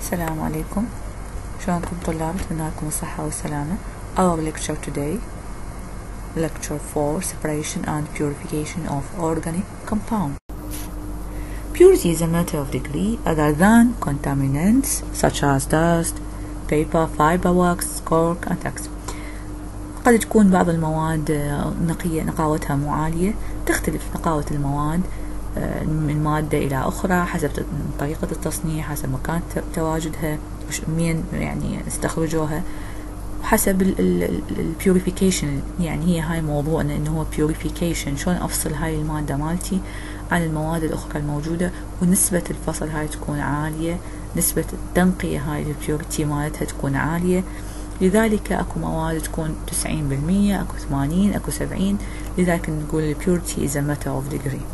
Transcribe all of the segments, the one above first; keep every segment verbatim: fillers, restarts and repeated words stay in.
السلام عليكم، شلونكم طلاب؟ أتمنى لكم الصحة والسلامة. Our lecture today, lecture four, separation and purification of organic compound. Purity is a matter of degree other than contaminants such as dust, paper, fiber wax, cork and wax. قد تكون بعض المواد نقية نقاوتها مو عالية، تختلف نقاوة المواد من مادة إلى أخرى حسب طريقة التصنيع، حسب مكان تواجدها، مين يعني استخرجوها، حسب البيوريفيكيشن. يعني هي هاي موضوعنا، إنه هو purification، شلون أفصل هاي المادة مالتي عن المواد الأخرى الموجودة، ونسبة الفصل هاي تكون عالية، نسبة التنقية هاي البيوريتي مالتها تكون عالية. لذلك اكو مواد تكون تسعين بالمية، اكو ثمانين، اكو سبعين. لذلك نقول البيوريتي is a matter of degree.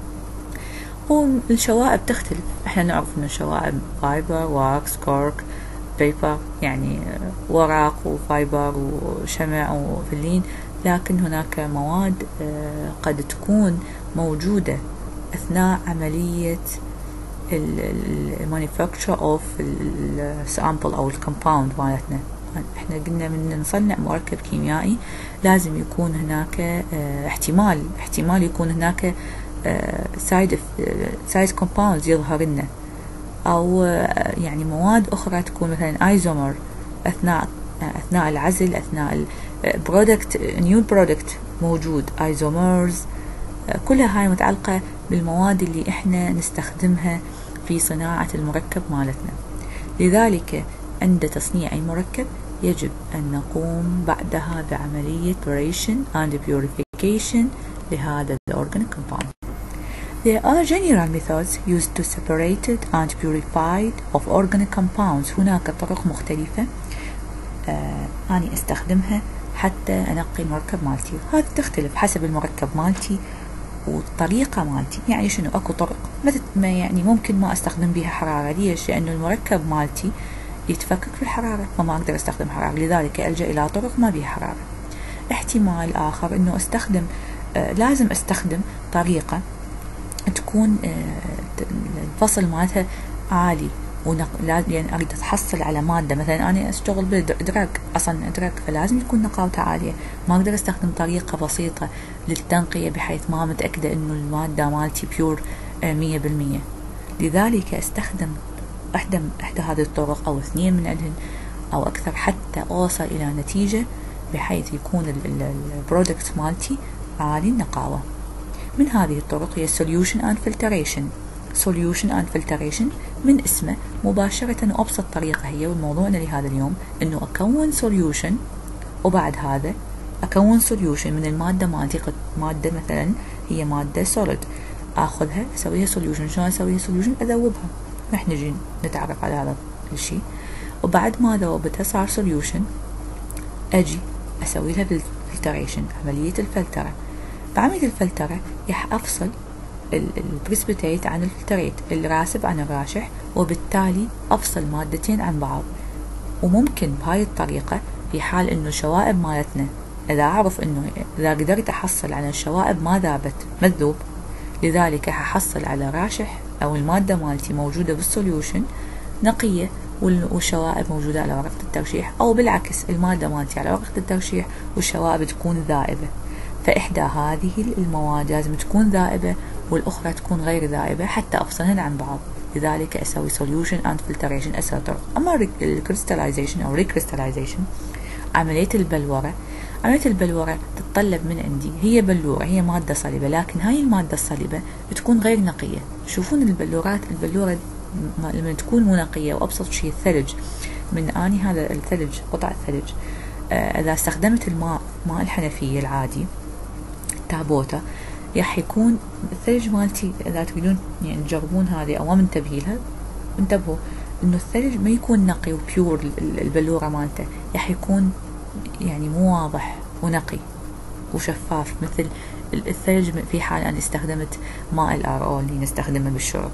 والشوائب تختلف، احنا نعرف ان الشوائب فايبر، واكس، كورك، بيبر، يعني ورق وفايبر وشمع وفلين. لكن هناك مواد قد تكون موجودة اثناء عملية المانيفاكتشر اوف السامبل او الكومباوند مالتنا. احنا قلنا من نصنع مركب كيميائي لازم يكون هناك اه احتمال احتمال يكون هناك سايد سايد كومباوندز يظهر لنا، او اه يعني مواد اخرى تكون مثلا ايزومر اثناء اثناء العزل، اثناء البرودكت نيو برودكت موجود ايزومرز. اه كلها هاي متعلقة بالمواد اللي احنا نستخدمها في صناعة المركب مالتنا. لذلك عند تصنيع أي مركب يجب أن نقوم بعدها بعملية preparation and purification لهذا organic compound. There are general methods used to separate and purify of organic compounds. هناك طرق مختلفة آه أنا أستخدمها حتى أنقي المركب مالتي. هذه تختلف حسب المركب مالتي والطريقة مالتي. يعني شنو؟ أكو طرق ما يعني ممكن ما أستخدم بها حرارة. ليش؟ لأنه المركب مالتي يتفكك في الحرارة، فما أقدر أستخدم حرارة، لذلك ألجأ إلى طرق ما بها حرارة. احتمال آخر إنه أستخدم آه لازم أستخدم طريقة تكون آه الفصل مالتها عالي، يعني أريد أتحصل على مادة، مثلا أنا أشتغل بالدرج، أصنع درج، فلازم يكون نقاوته عالية. ما أقدر أستخدم طريقة بسيطة للتنقية بحيث ما متأكدة إنه المادة مالتي بيور مية بالمية. لذلك أستخدم إحدى إحدى هذه الطرق أو اثنين من عندهن أو أكثر حتى أوصل إلى نتيجة بحيث يكون البرودكت مالتي عالي النقاوة. من هذه الطرق هي solution and filtration. solution and filtration من اسمه مباشرة وأبسط طريقة هي، والموضوعنا لهذا اليوم إنه أكون solution، وبعد هذا أكون solution من المادة مالتي. مادة مثلا هي مادة solid، أخذها أسويها solution. شلون أسويها solution؟ أذوبها. راح نجي نتعرف على هذا الشيء. وبعد ما ذوبتها صار solution، أجي أسوي لها filtration، عملية الفلترة. بعملية الفلترة راح أفصل البريسبيتيت عن الفلتريت، الراسب عن الراشح، وبالتالي أفصل مادتين عن بعض. وممكن بهاي الطريقة في حال إنه الشوائب مالتنا، إذا أعرف إنه إذا قدرت أحصل على الشوائب ما ذابت ما تذوب، لذلك هحصل على راشح أو المادة مالتي موجودة بالسوليوشن نقية والشوائب موجودة على ورقة الترشيح، أو بالعكس المادة مالتي على ورقة الترشيح والشوائب تكون ذائبة. فإحدى هذه المواد لازم تكون ذائبة والأخرى تكون غير ذائبة حتى أفصلهن عن بعض. لذلك أسوي solution and filtration أسهل طرق. أما الكريستاليزيشن أو ريكريستاليزيشن، عملية البلورة. عملية البلورة تتطلب من عندي، هي بلورة، هي مادة صلبة، لكن هاي المادة الصلبة بتكون غير نقية. شوفون البلورات، البلورة لما تكون مو نقية، وأبسط شيء الثلج. من آني هذا الثلج، قطع الثلج، آه إذا استخدمت الماء ماء الحنفية العادي تابوتا، راح يكون الثلج مالتي، إذا تريدون يعني تجربون هذه أو ما منتبهين لها، انتبهوا إنه الثلج ما يكون نقي وبيور. البلورة مالته راح يكون يعني مو واضح ونقي وشفاف مثل الثلج في حال أن استخدمت ماء الار او اللي نستخدمه بالشرب.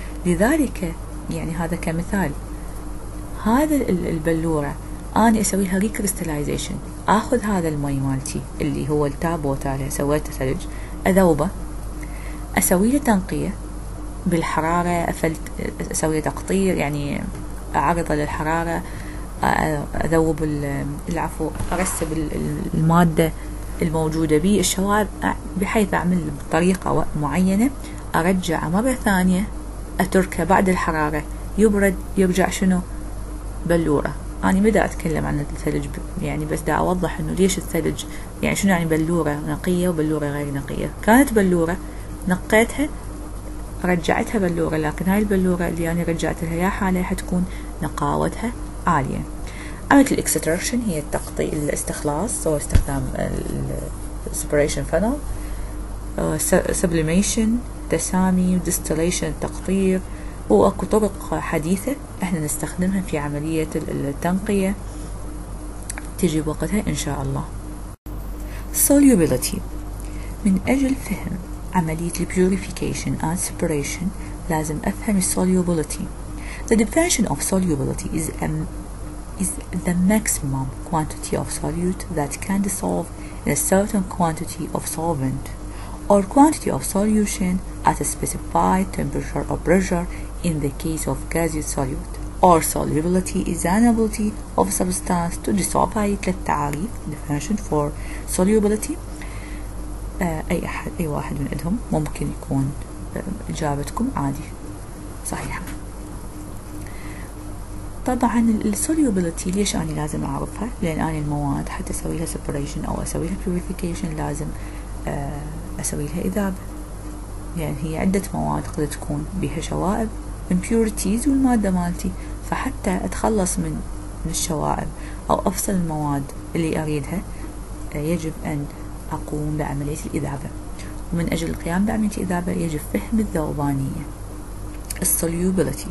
لذلك يعني هذا كمثال، هذا البلورة أنا أسوي لها ريكريستاليزيشن، أخذ هذا المي مالتي اللي هو التابوتا اللي سويته ثلج، أذوبه، أسوي له تنقية بالحرارة، أفلت أسوي له تقطير، يعني أعرضه للحرارة، أذوب العفو أرسب المادة الموجودة به الشوائب بحيث أعمل بطريقة معينة، أرجع مرة ثانية أتركه بعد الحرارة يبرد، يرجع شنو بلورة. أنا ما دا أتكلم عن الثلج يعني، بس دا أوضح إنه ليش الثلج يعني شنو يعني بلورة نقية وبلورة غير نقية. كانت بلورة نقيتها رجعتها بلورة، لكن هاي البلورة اللي أنا رجعت لها يا حالة حتكون نقاوتها عالية. عملت الاكستراكشن هي التقطيع الاستخلاص أو استخدام السبريشن فانل، سبليميشن تسامي، وديستليشن التقطير، وأكو طرق حديثة احنا نستخدمها في عملية التنقية تجي بوقتها إن شاء الله. solubility، من أجل فهم عملية purification and separation لازم أفهم solubility. The definition of solubility is a, is the maximum quantity of solute that can dissolve in a certain quantity of solvent or quantity of solution at a specified temperature or pressure in the case of gaseous solute. Or solubility is an ability of a substance to dissolve. هاي ثلاث تعاريف definition for solubility. آه أي أحد أي واحد من عندهم ممكن يكون آه إجابتكم عادي صحيحة. طبعا السوليوبيليتي ليش أنا لازم أعرفها؟ لأن أنا المواد حتى أسوي لها separation أو أسوي لها purification لازم آه أسوي لها إذابة، يعني هي عدة مواد قد تكون بها شوائب impurities والمادة مالتي، فحتى أتخلص من من الشوائب أو أفصل المواد اللي أريدها آه يجب أن أقوم بعملية الإذابة. ومن أجل القيام بعملية الإذابة يجب فهم الذوبانية السوليوبيليتي.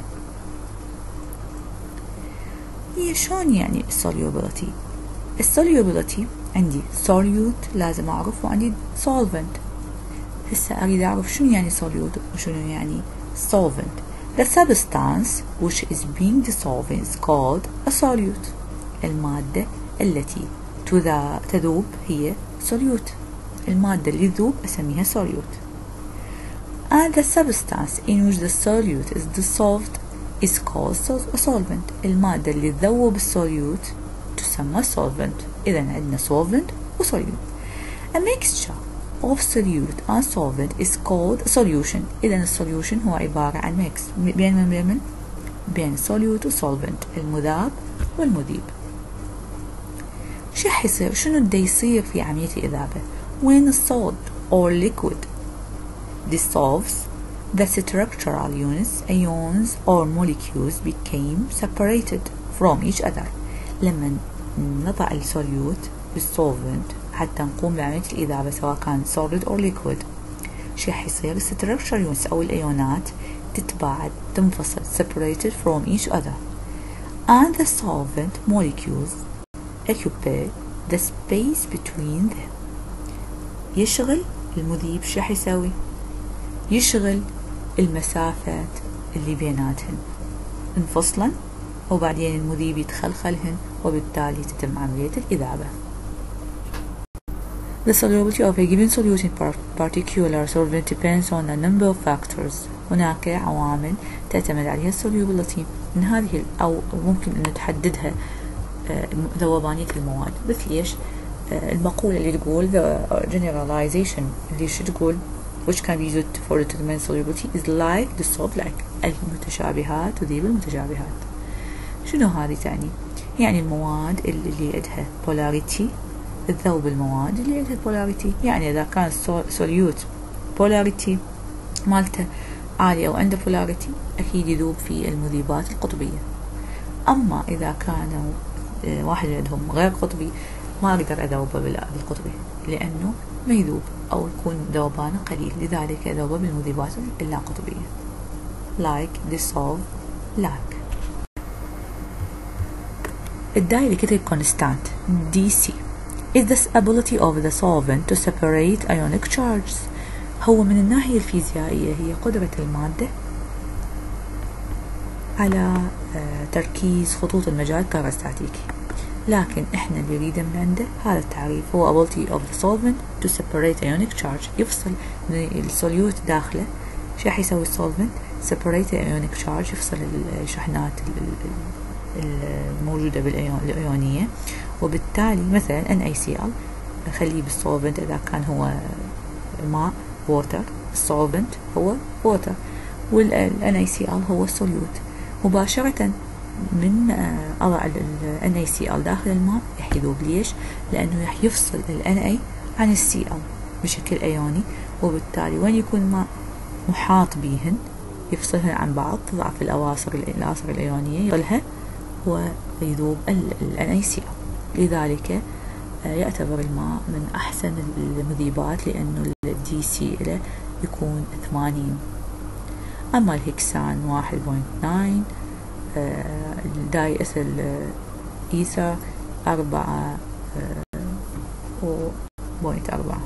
هي شلون يعني السوليوبيليتي؟ السوليوبيليتي عندي solute لازم أعرف، وعندي solvent. هسه أريد أعرف شنو يعني solute وشنو يعني solvent. The substance which is being dissolved is called a solute. المادة التي تذوب هي solute. المادة اللي تذوب أسميها solute. And the substance in which the solute is dissolved is called a solvent. المادة اللي تذوب السوليوت تسمى solvent. إذا عندنا solvent و solute. A mixture of solute and solvent is called a solution. إذا السوليوشن هو عبارة عن mix بين من بين من بين solute و solvent، المذاب والمذيب. شو حيصير؟ شنو دا يصير في عملية الإذابة؟ When a solid or liquid dissolves, the structural units, ions or molecules became separated from each other. لما نضع السوليوت بالسولفنت حتى نقوم بعملية الإذابة سواء كان solid or liquid، شو حيصير؟ structural units أو الأيونات تتباعد تنفصل separated from each other and the solvent molecules occupy the space between them. يشغل المذيب شو حيسوي؟ يشغل المسافات اللي بيناتهن انفصلا، وبعدين المذيب يتخلخلهن وبالتالي تتم عملية الإذابة. The solubility of a given solute in particular solvent depends on a number of factors. هناك عوامل تعتمد عليها solubility من هذه أو ممكن أن تحددها ذوبانية المواد. مثل إيش؟ المقولة اللي تقول the generalization اللي شو تقول which can be used for determining solubility is like dissolve like. المتشابهات تذيب المتشابهات. شنو هذه تعني؟ يعني المواد اللي عندها polarity تذوب المواد اللي عندها polarity. يعني إذا كان solute polarity مالته عالية وعنده polarity أكيد يذوب في المذيبات القطبية. أما إذا كانوا واحد عندهم غير قطبي ما أقدر أذوبه بالقطبي لأنه ما يذوب أو يكون ذوبانه قليل، لذلك أذوبه بالمذيبات اللا قطبية like dissolve like. الدايلكتريك constant D C is the ability of the solvent to separate ionic charges. هو من الناحية الفيزيائية هي قدرة المادة على تركيز خطوط المجال الكهروستاتيكي، لكن احنا اللي نريده من عنده هذا التعريف هو ability of the solvent to separate ionic charge. يفصل من السوليوت داخله. شو راح يسوي السولفنت؟ separate ionic charge، يفصل الشحنات الموجودة بالأيونية، وبالتالي مثلا NaCl خليه بالsolvent إذا كان هو ماء water، الsolvent هو water، وال NaCl هو solute. مباشرة من أضع ال NaCl داخل الماء راح يذوب. ليش؟ لأنه راح يفصل ال Na عن ال Cl بشكل أيوني، وبالتالي وين يكون الماء محاط بهن يفصلهن عن بعض، تضعف الأواصر العناصر الأيونية يفصلها ويذوب ال NaCl. لذلك يعتبر الماء من أحسن المذيبات لأنه ال دي سي له يكون ثمانين. أما الهكسان واحد فاصلة تسعة، الداي إثيل إيثر أربعة بوينت أربعة.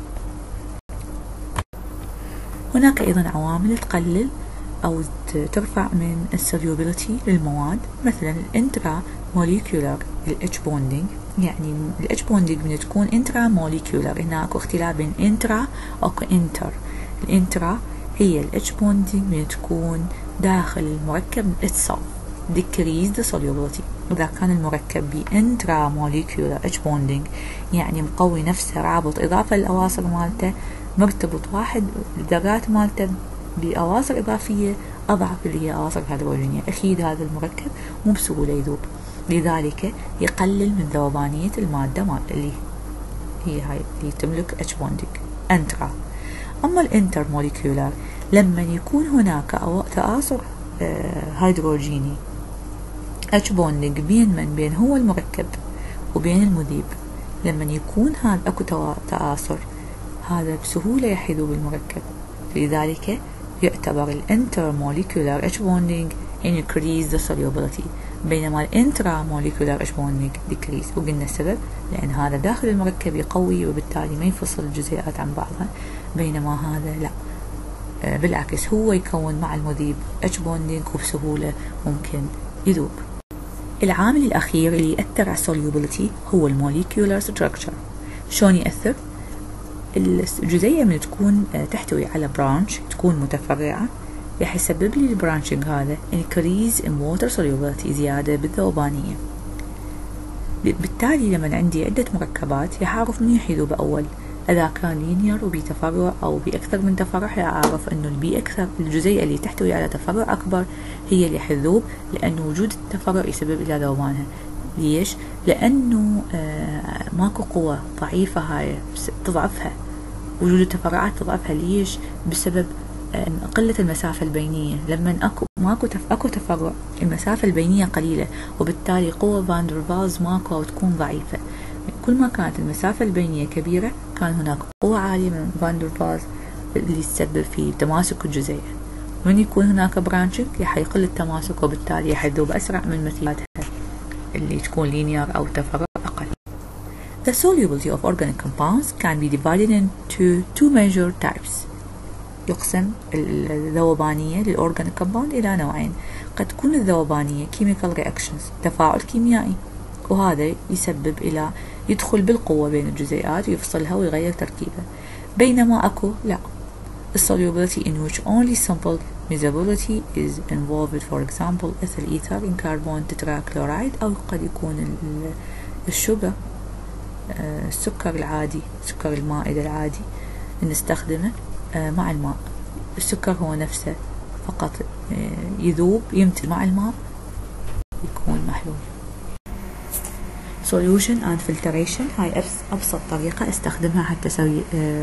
هناك أيضا عوامل تقلل أو ترفع من السوليوبيليتي للمواد، مثلا الانترا موليكولار الاتش بوندينج. يعني الاتش بوندينج من تكون انترا موليكولار، هنا اكو اختلاف بين انترا واكو انتر. الانترا هي الاتش بوندينج من تكون داخل المركب itself decrease the solubility. إذا كان المركب بانترا موليكولار اتش بوندينج يعني مقوي نفسه رابط إضافة للأواصر مالته مرتبط واحد، الذرات مالته بأواصر إضافية أضعف اللي هي أواصر هيدروجينية، أكيد هذا المركب مو بسهولة يذوب، لذلك يقلل من ذوبانية المادة مال اللي هي هاي اللي تملك اتش بوندينج انترا. أما الانتر موليكولار لما يكون هناك تآثر هيدروجيني اتش بوندينج بين من بين هو المركب وبين المذيب، لما يكون هذا اكو تآثر هذا بسهولة راح يذوب المركب، لذلك يعتبر الانتر موليكولار اتش بوندينج increase the solubility، بينما الانترا موليكولار اتش بوندينج decrease. وقلنا السبب لأن هذا داخل المركب يقوي وبالتالي ما يفصل الجزيئات عن بعضها، بينما هذا لا، بالعكس هو يكون مع المذيب اتش بوندينج وبسهولة ممكن يذوب. العامل الأخير اللي يأثر على solubility هو الموليكولار structure. شلون يأثر؟ الجزيئة من تكون تحتوي على برانش تكون متفرعة راح يسبب لي البرانشنج هذا increase in water solubility، زيادة بالذوبانية. بالتالي لما عندي عدة مركبات راح أعرف منيح يذوب أول، إذا كان لينير وبتفرع أو بأكثر من تفرع راح أعرف إنه البي أكثر الجزيئة اللي تحتوي على تفرع أكبر هي اللي حتذوب، لأنه وجود التفرع يسبب إلى ذوبانها. ليش؟ لأنه آه ماكو قوة ضعيفة هاي تضعفها، وجود التفرعات تضعفها. ليش؟ بسبب قلة المسافة البينية. لما أكو ماكو تف... أكو تفرع المسافة البينية قليلة، وبالتالي قوة فان دير فالز ماكو أو تكون ضعيفة. كل ما كانت المسافة البينية كبيرة كان هناك قوة عالية من فان دير فالز اللي تسبب في تماسك الجزيئة. من يكون هناك برانشنج راح يقل التماسك، وبالتالي راح يذوب أسرع من مثيلاتها اللي تكون لينير أو تفرع أقل. The solubility of organic compounds can be divided into two major types. يقسم الذوبانية للأورجانيك كومباوند إلى نوعين. قد تكون الذوبانية chemical reactions تفاعل كيميائي، وهذا يسبب إلى يدخل بالقوة بين الجزيئات ويفصلها ويغير تركيبها، بينما أكو لا، solubility in which only simple miscibility is involved, for example ethyl ether in carbon tetrachloride، أو قد يكون الشوجر السكر العادي، سكر المائدة العادي نستخدمه مع الماء. السكر هو نفسه فقط يذوب يمتل مع الماء يكون محلول. solution and filtration هاي أبسط طريقة استخدمها حتى أسوي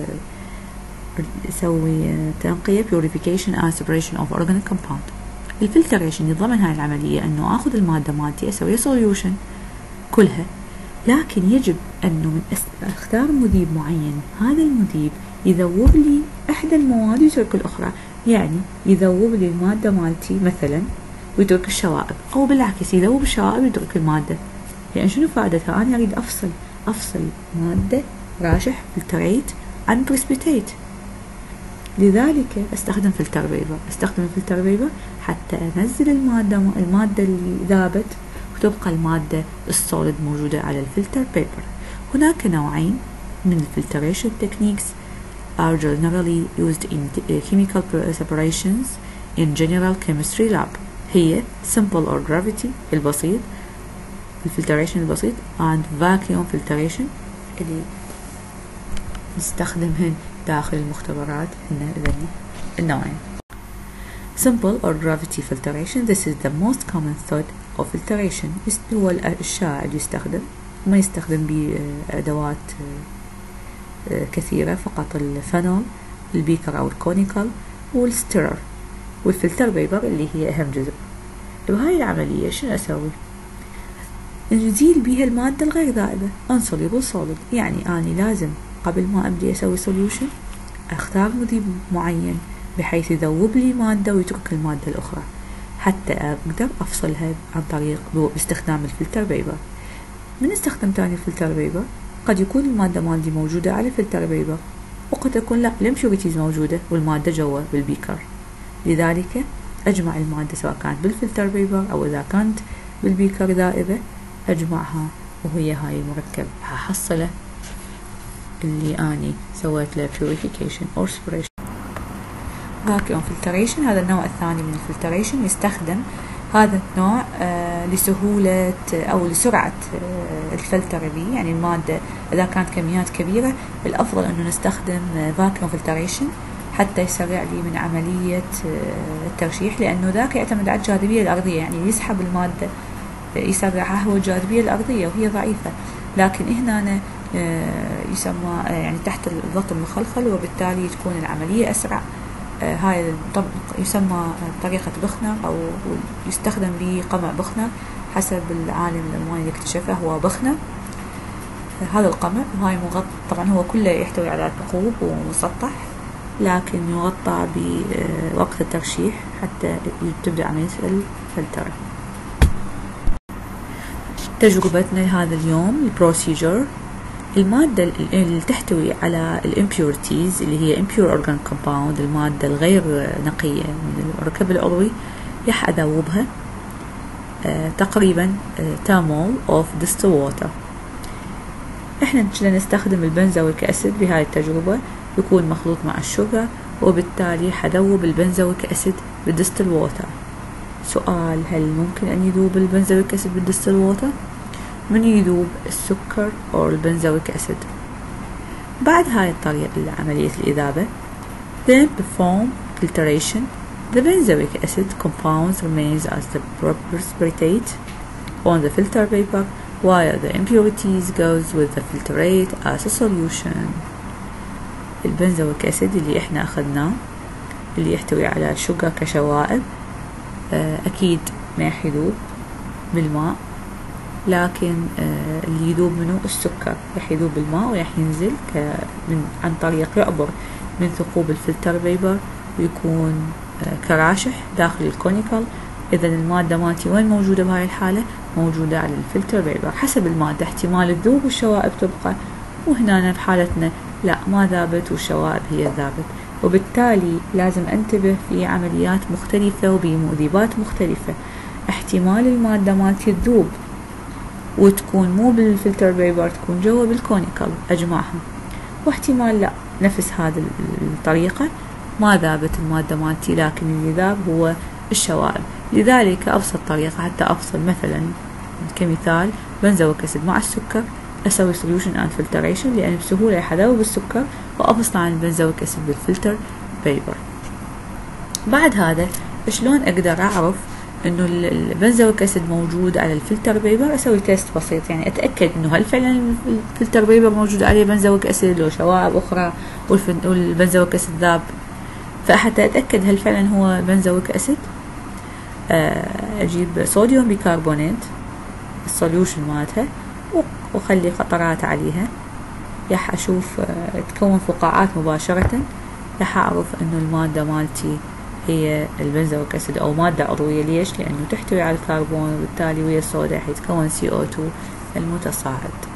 أسوي تنقية purification and separation of organic compound. الفلتريشن يتضمن هاي العملية أنه أخذ المادة مالتي أسوي solution كلها، لكن يجب أنه من أختار مذيب معين، هذا المذيب يذوب لي إحدى المواد ويترك الأخرى. يعني يذوب لي المادة مالتي مثلا ويترك الشوائب، أو بالعكس يذوب الشوائب ويترك المادة. يعني شنو فائدتها؟ أنا أريد أفصل أفصل مادة راشح فلتريت عن بريسبيتيت، لذلك أستخدم فلتر بيبر. أستخدم الفلتر بيبر حتى أنزل المادة المادة اللي ذابت وتبقى المادة السوليد موجودة على الفلتر بيبر. هناك نوعين من الفلتريشن techniques are generally used in chemical separations in general chemistry lab هي simple or gravity البسيط، الفلتريشن البسيط and vacuum filtration اللي نستخدمهن داخل المختبرات. هن إذن النوعين. Simple or gravity filtration this is the most common method of filtration هو الشائع اللي يستخدم، ما يستخدم بأدوات كثيرة، فقط الفانول البيكر أو الكونيكال والستيرر والفلتر بيبر اللي هي أهم جزء. بهاي العملية شنو أسوي؟ نزيل بيها المادة الغير ذائبة insoluble solid، يعني أنا لازم قبل ما أبدي أسوي solution أختار مذيب معين بحيث يذوب لي مادة ويترك المادة الأخرى حتى أقدر أفصلها عن طريق باستخدام الفلتر بيبر. من استخدم تاني الفلتر بيبر قد يكون المادة مالتي موجودة على الفلتر بيبر وقد تكون لا الامبيوريتيز موجودة والمادة جوا بالبيكر، لذلك أجمع المادة سواء كانت بالفلتر بيبر أو إذا كانت بالبيكر ذائبة أجمعها وهي هاي المركب هحصله اللي أني سويت له purification or separation. vacuum filtration هذا النوع الثاني من الفلتريشن يستخدم هذا النوع آه لسهولة أو لسرعة آه الفلتر به، يعني المادة إذا كانت كميات كبيرة الأفضل أنه نستخدم آه vacuum filtration حتى يسرع لي من عملية آه الترشيح، لأنه ذاك يعتمد على الجاذبية الأرضية، يعني يسحب المادة آه يسرعها هو الجاذبية الأرضية وهي ضعيفة، لكن هنا آه يسمى آه يعني تحت الضغط المخلخل وبالتالي تكون العملية أسرع. آه هاي يسمى طريقة بخنر أو يستخدم به قمع بخنر حسب العالم الألماني اللي اكتشفه هو بخنر. آه هذا القمع وهاي مغطى طبعا هو كله يحتوي على ثقوب ومسطح، لكن يغطى بوقت الترشيح حتى تبدأ عملية الفلتر. تجربتنا هذا اليوم البروسيجر المادة اللي تحتوي على الامبيورتيز اللي هي impure organ compound المادة الغير نقية من الركب العضوي راح أذوبها آه تقريبا آه تامول of distilled water. احنا نستخدم البنزويك أسيد بهاي التجربة يكون مخلوط مع الشوجر وبالتالي حذوب البنزويك أسيد بالديستل ووتر. سؤال هل ممكن أن يذوب البنزويك أسيد بالديستل ووتر؟ من يذوب السكر أو البنزويك أسيد. بعد هاي الطريقة عملية الإذابة then perform filtration the benzoic acid compounds remains as the precipitate on the filter paper while the impurities goes with the filtrate as a solution. البنزويك أسيد اللي احنا أخذناه اللي يحتوي على الشوجر كشوائب أكيد ما يح يذوب بالماء، لكن اللي يذوب منه السكر يح يذوب بالماء ويح ينزل من عن طريق يعبر من ثقوب الفلتر بيبر ويكون كراشح داخل الكونيكال. إذا المادة مالتي وين موجودة بهاي الحالة؟ موجودة على الفلتر بيبر. حسب المادة احتمال الذوب والشوائب تبقى، وهنا بحالتنا لا ما ذابت والشوائب هي ذابت، وبالتالي لازم انتبه في عمليات مختلفة وبمذيبات مختلفة. احتمال المادة مالتي تذوب وتكون مو بالفلتر بيبر تكون جوا بالكونيكال أجمعها، واحتمال لا نفس هذه الطريقة ما ذابت المادة مالتي لكن اللي ذاب هو الشوائب. لذلك أبسط طريقة حتى أفصل مثلا كمثال بنزويك أسيد مع السكر أسوي solution and filtration لأن بسهولة حذوب السكر وأفصل عن البنزويك أسيد بالفلتر بيبر. بعد هذا شلون أقدر أعرف إنه البنزويك أسيد موجود على الفلتر بيبر؟ أسوي تيست بسيط، يعني أتأكد إنه هل فعلا الفلتر بيبر موجود عليه بنزويك أسيد لو شوائب أخرى والبنزويك أسيد ذاب. فحتى أتأكد هل فعلا هو بنزويك أسيد أجيب صوديوم بيكربونات السوليوشن مالتها وخلي قطرات عليها، راح أشوف تكون فقاعات مباشرة، راح أعرف إنه المادة مالتي هي البنزويك أسيد أو مادة عضوية. ليش؟ لأنه تحتوي على الكربون وبالتالي ويا الصودا راح يتكون سي أو تو المتصاعد.